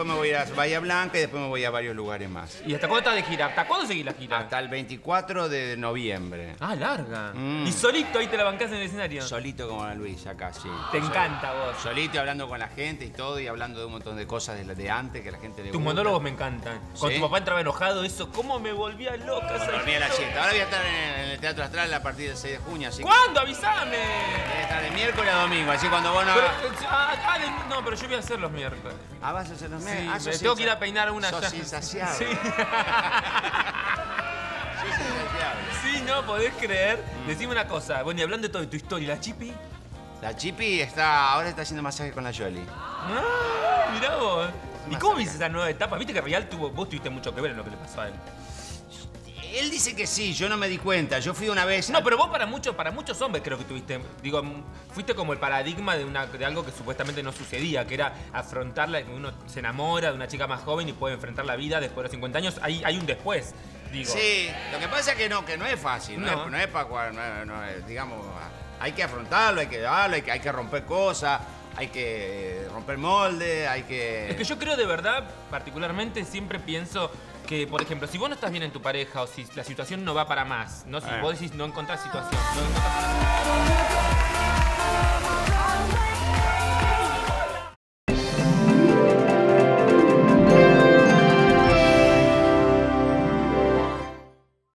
después me voy a Bahía Blanca y después me voy a varios lugares más. ¿Y hasta cuándo estás de gira? ¿Hasta cuándo seguís la gira? Hasta el 24 de noviembre. Ah, larga. ¿Y solito ahí te la bancás en el escenario? Solito como la Luis, acá, sí. Te encanta vos. Solito y hablando con la gente y todo, y hablando de un montón de cosas de antes que a la gente le gusta. Tus monólogos me encantan. Cuando ¿Sí? tu papá entraba enojado, eso, ¿cómo me volvía loca? Me dormía a las 7. Ahora voy a estar en el Teatro Astral a partir del 6 de junio, así que ¿Cuándo? ¡Avísame! voy a estar de miércoles a domingo, así cuando vos no... No, pero yo voy a hacer los miércoles. Ah, vas a hacer los Sí, meses. me tengo que ir a peinar una Sos ya. insaciable. Sí. Sos insaciable. Sí, no, podés creer. Decime una cosa. Bueno, y hablando de todo, de tu historia, ¿la Chipi? La Chipi ahora está haciendo masaje con la Yoli. Ah, mirá vos. ¿Y cómo Masaje. viste esa nueva etapa? Viste que Real vos tuviste mucho que ver en lo que le pasó a él. Él dice que sí, yo no me di cuenta. Yo fui una vez... No, pero vos para muchos hombres creo que tuviste, digo, fuiste como el paradigma de algo que supuestamente no sucedía, que era afrontarla, que uno se enamora de una chica más joven y puede enfrentar la vida después de los 50 años. Hay un después, digo. Sí, lo que pasa es que no es fácil. No. No es para jugar, digamos, hay que afrontarlo, hay que darlo, hay que romper cosas, hay que romper molde, hay que... Es que yo creo de verdad, particularmente, siempre pienso que, por ejemplo, si vos no estás bien en tu pareja o si la situación no va para más, ¿no? Si vos decís no encontrás situación, no encontrás